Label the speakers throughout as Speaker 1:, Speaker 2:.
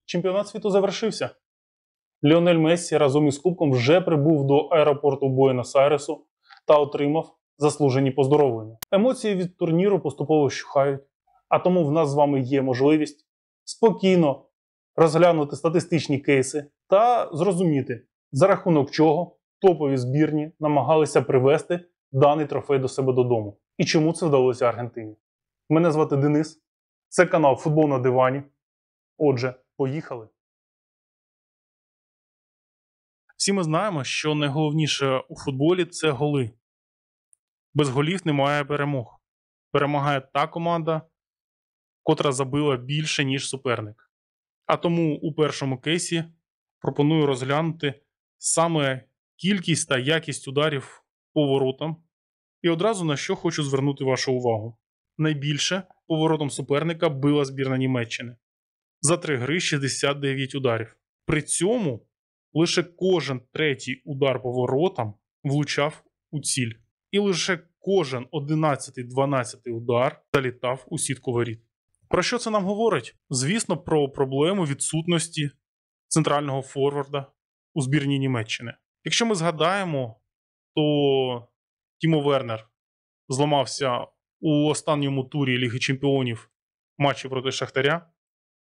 Speaker 1: Чемпіонат світу завершився. Ліонель Мессі разом із Кубком вже прибув до аеропорту Буенос-Айресу та отримав заслужені поздоровлення. Емоції від турніру поступово вщухають, а тому в нас з вами є можливість спокійно розглянути статистичні кейси та зрозуміти, за рахунок чого топові збірні намагалися привести даний трофей до себе додому. І чому це вдалося Аргентині. Мене звати Денис, це канал «Футбол на дивані». Отже, поїхали! Всі ми знаємо, що найголовніше у футболі – це голи. Без голів немає перемог. Перемагає та команда, котра забила більше, ніж суперник. А тому у першому кейсі пропоную розглянути саме кількість та якість ударів по воротам. І одразу на що хочу звернути вашу увагу. Найбільше по воротам суперника била збірна Німеччини. За 3 гри 69 ударів. При цьому лише кожен третій удар по воротам влучав у ціль. І лише кожен 11-12 удар залітав у сітку воріт. Про що це нам говорить? Звісно, про проблему відсутності центрального форварда у збірні Німеччини. Якщо ми згадаємо, то Тімо Вернер зламався у останньому турі Ліги Чемпіонів матчі проти Шахтаря.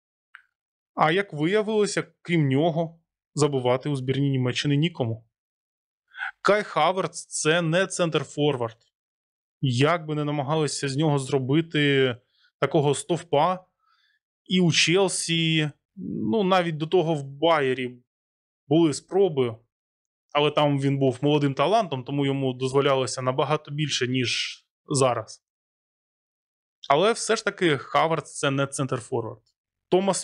Speaker 1: А як виявилося, крім нього, забивати у збірні Німеччини нікому. Кай Хаверц – це не центр-форвард. Як би не намагалися з нього зробити такого стовпа, і у Челсі, навіть до того в Байері були спроби, але там він був молодим талантом, тому йому дозволялося набагато більше, ніж зараз. Але все ж таки Хаверц – це не центр-форвард. Томас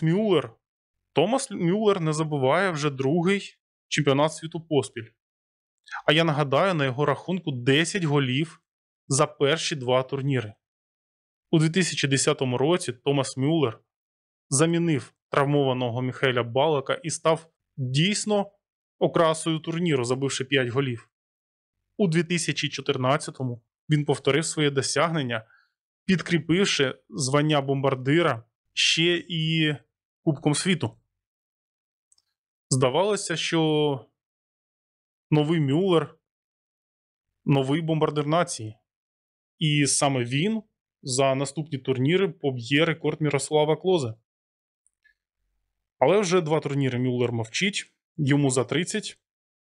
Speaker 1: Мюллер не забиває вже другий чемпіонат світу поспіль. А я нагадаю, на його рахунку 10 голів за перші 2 турніри. У 2010 році Томас Мюллер замінив травмованого Міхеля Балака і став дійсно окрасою турніру, забивши 5 голів. У 2014-му він повторив своє досягнення, підкріпивши звання бомбардира ще і Кубком світу. Здавалося, що новий Мюллер – новий бомбардир нації. І саме він за наступні турніри поб'є рекорд Мірослава Клозе. Але вже 2 турніри Мюллер мовчить, йому за 30.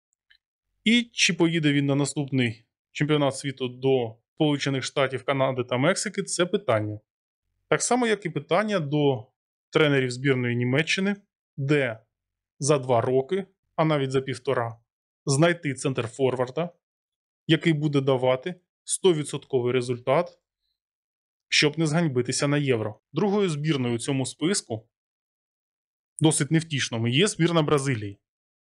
Speaker 1: І чи поїде він на наступний чемпіонат світу до Сполучених Штатів, Канади та Мексики – це питання. Так само, як і питання до тренерів збірної Німеччини, де за 2 роки, а навіть за 1,5, знайти центр-форварда, який буде давати 100% результат, щоб не зганьбитися на Євро. Другою збірною у цьому списку, досить невтішному, є збірна Бразилії.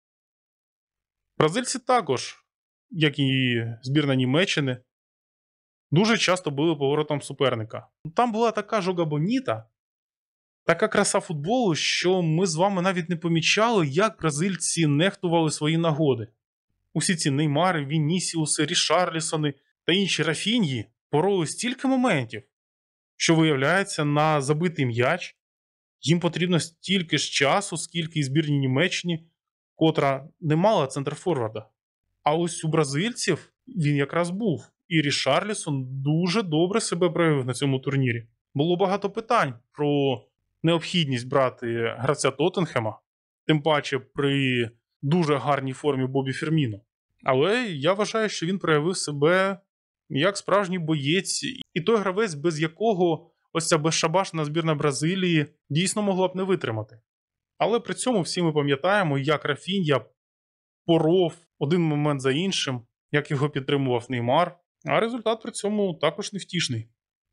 Speaker 1: Бразильці також, як і збірна Німеччини, дуже часто били поворотом суперника. Там була така жога боніта, така краса футболу, що ми з вами навіть не помічали, як бразильці нехтували свої нагоди. Усі ці Неймари, Вінісіуси, Рішарлісони та інші Рафіньї пороли стільки моментів, що виявляється, на забитий м'яч їм потрібно стільки ж часу, скільки і збірній Німеччині, котра не мала центрфорварда. А ось у бразильців він якраз був. І Рішарлісон дуже добре себе проявив на цьому турнірі. Було багато питань про необхідність брати гравця Тоттенхема, тим паче при дуже гарній формі Бобі Фірміно. Але я вважаю, що він проявив себе як справжній боєць, і той гравець, без якого ось ця безшабашна збірна Бразилії дійсно могла б не витримати. Але при цьому всі ми пам'ятаємо, як Рафінья поров один момент за іншим, як його підтримував Неймар, а результат при цьому також невтішний.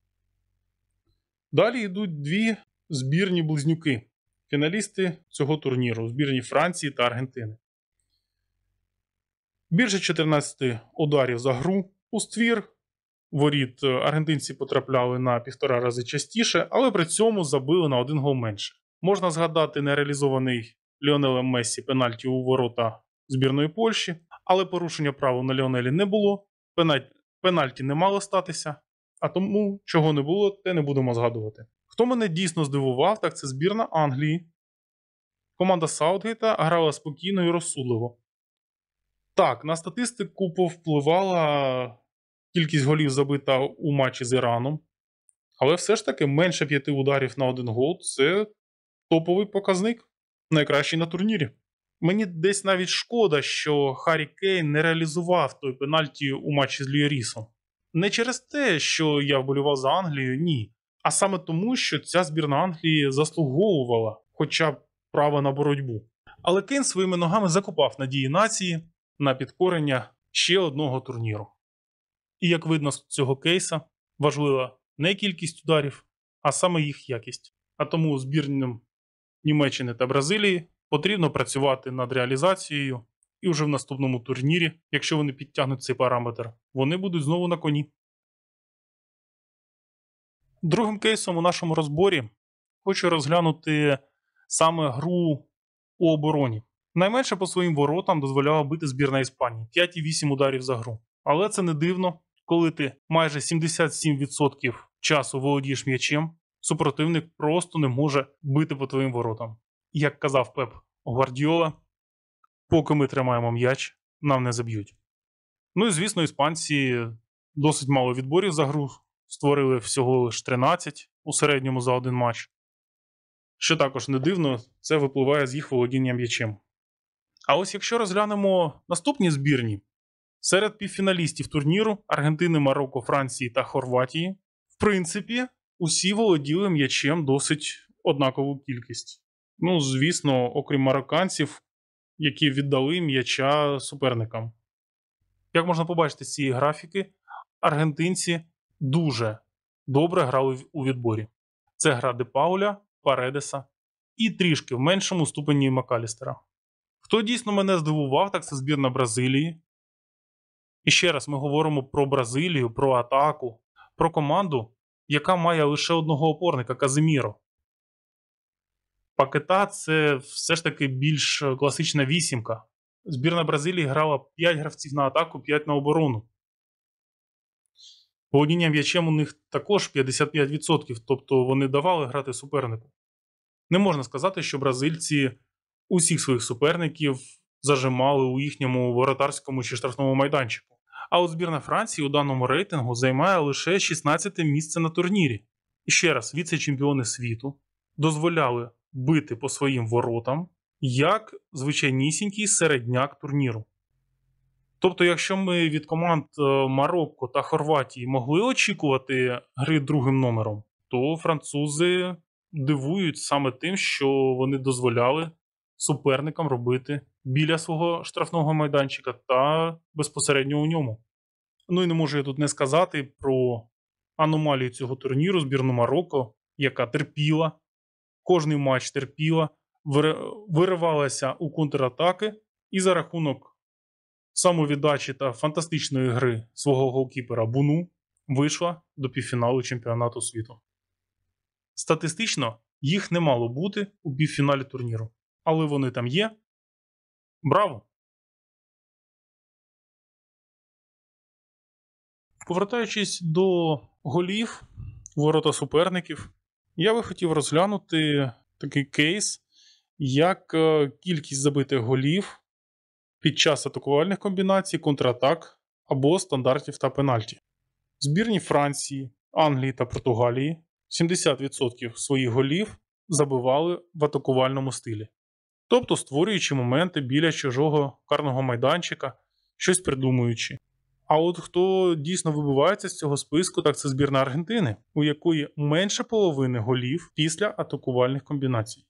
Speaker 1: Далі йдуть 2 збірні близнюки, фіналісти цього турніру, збірні Франції та Аргентини. Більше 14 ударів за гру у ствір. Воріт аргентинці потрапляли на 1,5 рази частіше, але при цьому забили на 1 гол менше. Можна згадати нереалізований Ліонелем Мессі пенальті у ворота збірної Польщі, але порушення правил на Ліонелі не було, пенальті не мало статися, а тому, чого не було, те не будемо згадувати. Хто мене дійсно здивував, так це збірна Англії, Команда Саутгейта грала спокійно і розсудливо. Так, на статистику повпливала кількість голів забита у матчі з Іраном, але все ж таки менше 5 ударів на 1 гол – це топовий показник, найкращий на турнірі. Мені десь навіть шкода, що Харрі Кейн не реалізував той пенальті у матчі з Льюрісом. Не через те, що я вболівав за Англію, ні. А саме тому, що ця збірна Англії заслуговувала хоча б права на боротьбу. Але Кейн своїми ногами закопав надії нації на підкорення ще одного турніру. І як видно з цього кейса, важлива не кількість ударів, а саме їх якість. А тому збірним Німеччини та Бразилії потрібно працювати над реалізацією, і вже в наступному турнірі, якщо вони підтягнуть цей параметр, вони будуть знову на коні. Другим кейсом у нашому розборі хочу розглянути саме гру у обороні. Найменше по своїм воротам дозволяла бити збірна Іспанії – 5,8 ударів за гру. Але це не дивно, коли ти майже 77% часу володієш м'ячем, супротивник просто не може бити по твоїм воротам. Як казав Пеп Гвардіола, поки ми тримаємо м'яч, нам не заб'ють. Ну і звісно, іспанці досить мало відборів за гру, створили всього лише 13 у середньому за один матч. Що також не дивно, це випливає з їх володіння м'ячем. А ось якщо розглянемо наступні збірні, серед півфіналістів турніру Аргентини, Марокко, Франції та Хорватії, в принципі, усі володіли м'ячем досить однакову кількість. Ну, звісно, окрім марокканців, які віддали м'яча суперникам. Як можна побачити з цієї графіки, аргентинці дуже добре грали у відборі. Це гра Де Пауля, Паредеса і трішки в меншому ступені Макалістера. Хто дійсно мене здивував, так це збірна Бразилії. І ще раз ми говоримо про Бразилію, про атаку, про команду, яка має лише одного опорника – Каземіро. Пакета – це все ж таки більш класична вісімка. Збірна Бразилії грала 5 гравців на атаку, 5 на оборону. Володіння м'ячем у них також 55%, тобто вони давали грати супернику. Не можна сказати, що бразильці усіх своїх суперників зажимали у їхньому воротарському чи штрафному майданчику. А от збірна Франції у даному рейтингу займає лише 16-те місце на турнірі. І ще раз, віце-чемпіони світу дозволяли бити по своїм воротам як звичайнісінький середняк турніру. Тобто, якщо ми від команд Марокко та Хорватії могли очікувати гри другим номером, то французи дивують саме тим, що вони дозволяли суперникам робити біля свого штрафного майданчика та безпосередньо у ньому. Ну і не можу я тут не сказати про аномалію цього турніру, збірну Марокко, яка терпіла, кожний матч терпіла, виривалася у контратаки і за рахунок самовіддачі та фантастичної гри свого голкіпера Буну вийшла до півфіналу чемпіонату світу. Статистично їх не мало бути у півфіналі турніру, але вони там є. Браво! Повертаючись до голів, ворота суперників, я би хотів розглянути такий кейс, як кількість забитих голів під час атакувальних комбінацій, контратак або стандартів та пенальті. Збірні Франції, Англії та Португалії 70% своїх голів забивали в атакувальному стилі. Тобто створюючи моменти біля чужого карного майданчика, щось придумуючи. А от хто дійсно вибивається з цього списку, так це збірна Аргентини, у якої менше половини голів після атакувальних комбінацій.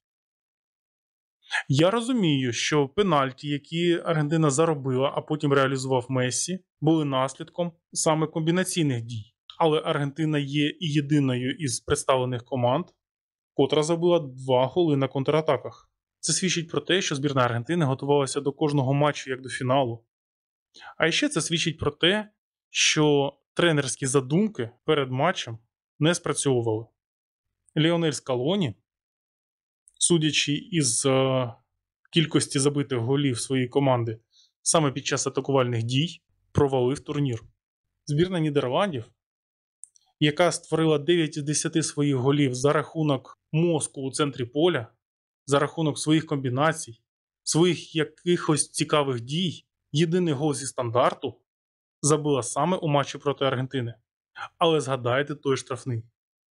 Speaker 1: Я розумію, що пенальті, які Аргентина заробила, а потім реалізував Мессі, були наслідком саме комбінаційних дій. Але Аргентина є і єдиною із представлених команд, котра забила 2 голи на контратаках. Це свідчить про те, що збірна Аргентини готувалася до кожного матчу як до фіналу. А ще це свідчить про те, що тренерські задумки перед матчем не спрацьовували. Ліонель Скалоні, судячи із кількості забитих голів своєї команди саме під час атакувальних дій, провалив турнір. Збірна Нідерландів, яка створила 9 із 10 своїх голів за рахунок мозку у центрі поля, за рахунок своїх комбінацій, своїх якихось цікавих дій, єдиний гол зі стандарту забила саме у матчі проти Аргентини. Але згадайте той штрафний.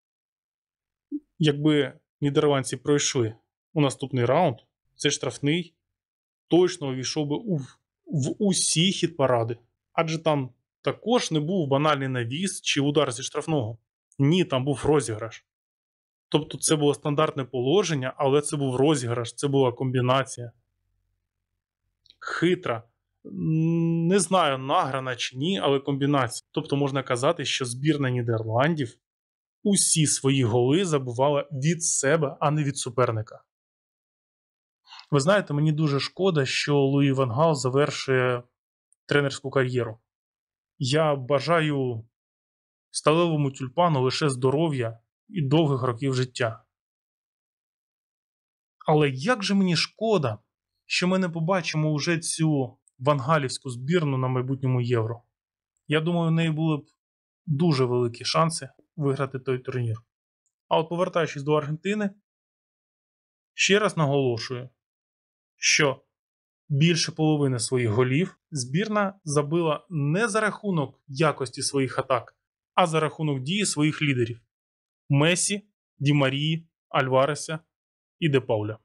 Speaker 1: Якби нідерландці пройшли у наступний раунд, цей штрафний точно увійшов би в усі хіт-паради. Адже там також не був банальний навіс чи удар зі штрафного. Ні, там був розіграш. Тобто це було стандартне положення, але це був розіграш, це була комбінація. Хитра. Не знаю, награна чи ні, але комбінація. Тобто можна казати, що збірна Нідерландів усі свої голи забивала від себе, а не від суперника. Ви знаєте, мені дуже шкода, що Луї Ван Гал завершує тренерську кар'єру. Я бажаю сталевому тюльпану лише здоров'я і довгих років життя. Але як же мені шкода, що ми не побачимо уже цю вангалівську збірну на майбутньому Євро. Я думаю, у неї були б дуже великі шанси виграти той турнір. А от повертаючись до Аргентини, ще раз наголошую, що більше половини своїх голів збірна забила не за рахунок якості своїх атак, а за рахунок дії своїх лідерів – Месі, Ді Марії, Альвареса і Де Пауля.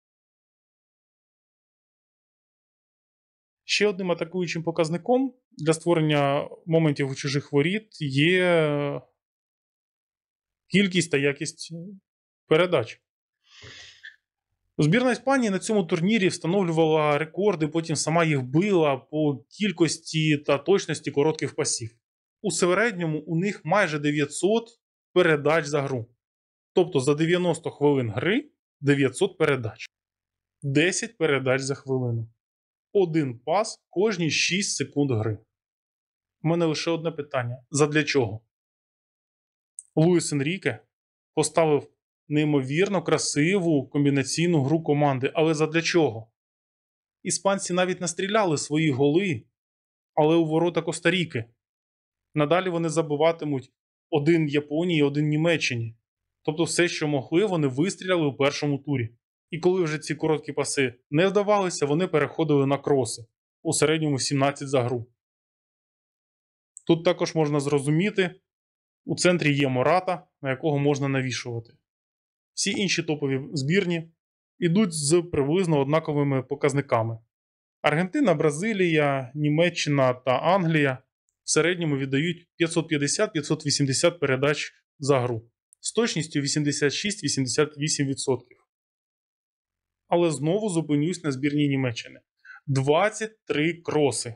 Speaker 1: Ще одним атакуючим показником для створення моментів у чужих воріт є кількість та якість передач. Збірна Іспанії на цьому турнірі встановлювала рекорди, потім сама їх била по кількості та точності коротких пасів. У середньому у них майже 900 передач за гру. Тобто за 90 хвилин гри 900 передач. 10 передач за хвилину. Один пас кожні 6 секунд гри. У мене лише одне питання. Задля чого? Луїс Енріке поставив неймовірно красиву комбінаційну гру команди. Але задля чого? Іспанці навіть настріляли свої голи, але у ворота Коста-Ріки. Надалі вони забиватимуть один Японії, один Німеччині. Тобто все, що могли, вони вистріляли у першому турі. І коли вже ці короткі паси не вдавалися, вони переходили на кроси. У середньому 17 за гру. Тут також можна зрозуміти, у центрі є Мората, на якого можна навішувати. Всі інші топові збірні йдуть з приблизно однаковими показниками. Аргентина, Бразилія, Німеччина та Англія в середньому віддають 550-580 передач за гру. З точністю 86-88%. Але знову зупинюсь на збірній Німеччини. 23 кроси.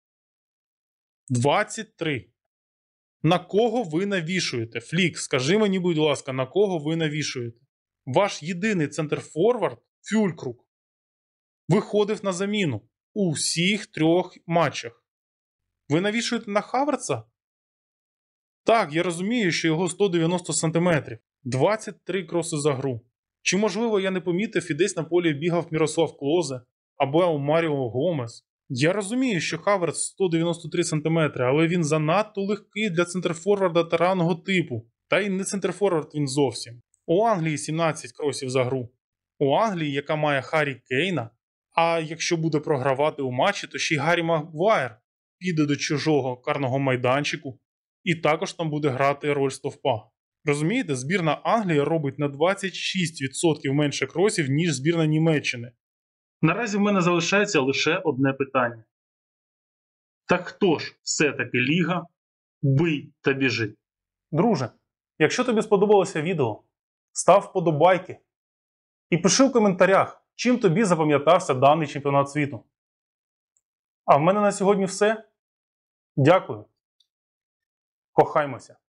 Speaker 1: 23. На кого ви навішуєте? Флік, скажи мені, будь ласка, на кого ви навішуєте? Ваш єдиний центрфорвард, Фюлькрук, виходив на заміну у всіх 3 матчах. Ви навішуєте на Хаверца? Так, я розумію, що його 190 см. 23 кроси за гру. Чи, можливо, я не помітив і десь на полі бігав Мірослав Клозе або Маріо Гомес? Я розумію, що Хаверц 193 см, але він занадто легкий для центрфорварда таранного типу. Та й не центрфорвард він зовсім. У Англії 17 кросів за гру. У Англії, яка має Харрі Кейна, а якщо буде програвати у матчі, то ще й Гаррі Магуайр піде до чужого карного майданчику і також там буде грати роль стовпа. Розумієте, збірна Англії робить на 26% менше кросів, ніж збірна Німеччини. Наразі в мене залишається лише одне питання. Так хто ж все-таки ліга «Бий та біжи»? Друже, якщо тобі сподобалося відео, став вподобайки і пиши в коментарях, чим тобі запам'ятався даний чемпіонат світу. А в мене на сьогодні все. Дякую. Кохаймося.